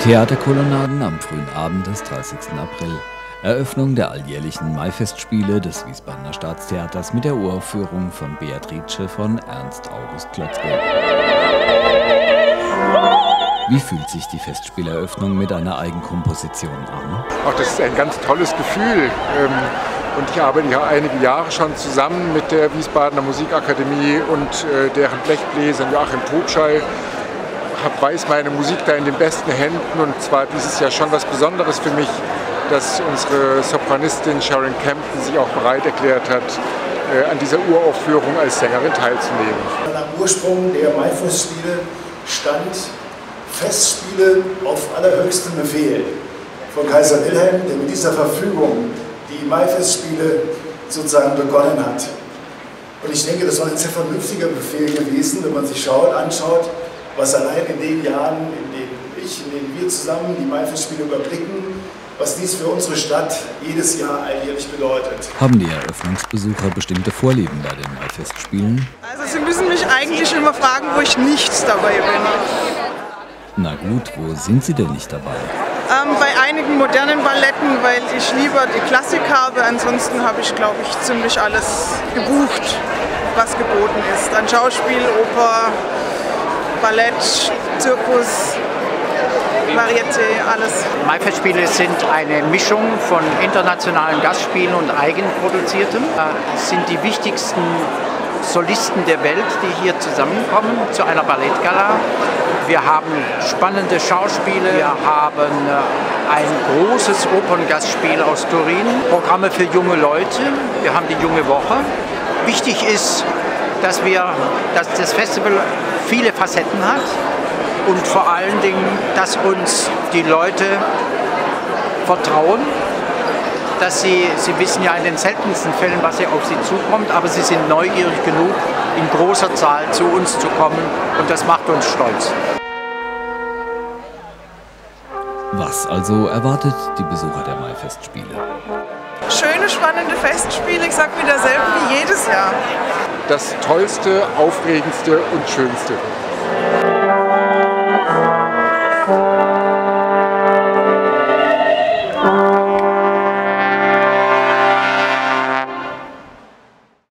Theaterkolonnaden am frühen Abend des 30. April. Eröffnung der alljährlichen Maifestspiele des Wiesbadener Staatstheaters mit der Uraufführung von Beatrice von Ernst August Klotzke. Wie fühlt sich die Festspieleröffnung mit einer Eigenkomposition an? Ach, das ist ein ganz tolles Gefühl. Und ich arbeite ja einige Jahre schon zusammen mit der Wiesbadener Musikakademie und deren Blechbläsern Joachim Tobschall. Weiß meine Musik da in den besten Händen, und zwar dieses Jahr schon was Besonderes für mich, dass unsere Sopranistin Sharon Campton sich auch bereit erklärt hat, an dieser Uraufführung als Sängerin teilzunehmen. Am Ursprung der Maifestspiele stand Festspiele auf allerhöchstem Befehl von Kaiser Wilhelm, der mit dieser Verfügung die Maifestspiele sozusagen begonnen hat. Und ich denke, das war ein sehr vernünftiger Befehl gewesen, wenn man sich anschaut, was allein in den Jahren, in denen wir zusammen die Maifestspiele überblicken, was dies für unsere Stadt jedes Jahr alljährlich bedeutet. Haben die Eröffnungsbesucher bestimmte Vorlieben bei den Maifestspielen? Also Sie müssen mich eigentlich immer fragen, wo ich nicht dabei bin. Na gut, wo sind Sie denn nicht dabei? Bei einigen modernen Balletten, weil ich lieber die Klassik habe. Ansonsten habe ich, glaube ich, ziemlich alles gebucht, was geboten ist. An Schauspiel, Oper, Ballett, Zirkus, Varieté, alles. Maifestspiele sind eine Mischung von internationalen Gastspielen und eigenproduziertem. Es sind die wichtigsten Solisten der Welt, die hier zusammenkommen zu einer Ballettgala. Wir haben spannende Schauspiele, wir haben ein großes Operngastspiel aus Turin, Programme für junge Leute, wir haben die Junge Woche. Wichtig ist, dass das Festival viele Facetten hat und vor allen Dingen, dass uns die Leute vertrauen, dass sie wissen ja in den seltensten Fällen, was hier auf sie zukommt, aber sie sind neugierig genug, in großer Zahl zu uns zu kommen, und das macht uns stolz. Was also erwartet die Besucher der Maifestspiele? Schöne, spannende Festspiele, ich sag wieder selber wie jedes Jahr. Das Tollste, Aufregendste und Schönste.